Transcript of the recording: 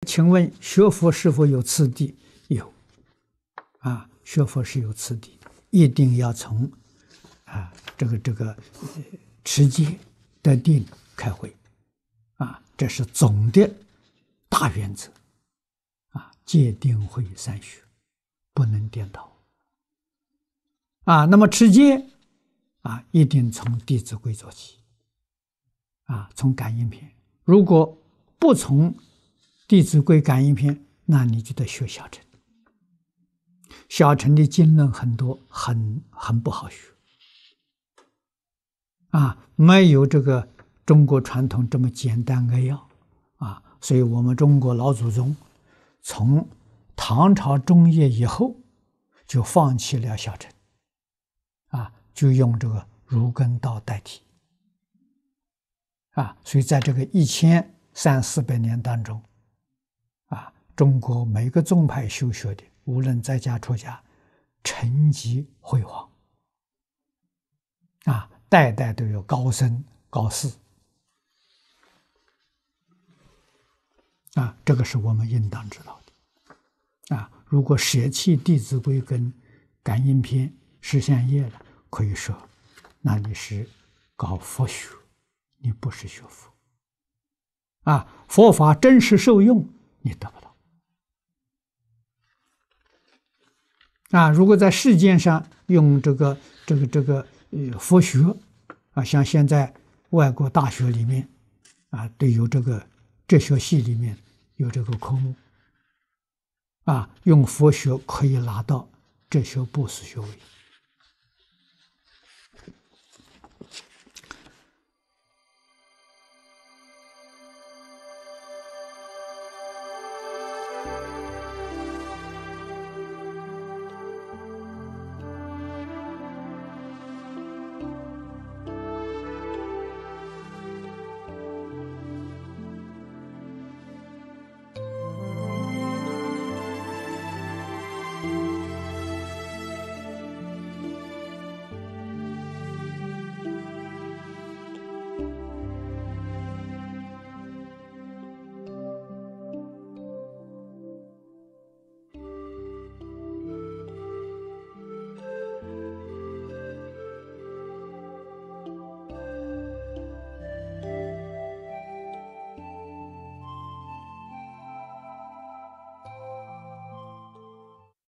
请问学佛是否有次第？有啊，学佛是有次第，一定要从持戒得定开会啊，这是总的大原则啊，戒定慧三学不能颠倒啊。那么持戒啊，一定从《弟子规》做起啊，从感应篇。如果不从《弟子规》感应篇，那你就得学小乘。小乘的经论很多，很不好学啊，没有这个中国传统这么简单扼要啊。所以我们中国老祖宗从唐朝中叶以后就放弃了小乘啊，就用这个儒艮道代替啊。所以在这个1300-400年当中啊，中国每个宗派修学的，无论在家出家，成绩辉煌啊，代代都有高僧高士啊，这个是我们应当知道的啊。如果舍弃《弟子规》跟感应篇、实相业了，可以说那你是搞佛学，你不是学佛啊。佛法真实受用你得不到啊。如果在世界上用这个佛学啊，像现在外国大学里面啊，都有这个哲学系里面有这个科目啊，用佛学可以拿到哲学博士学位。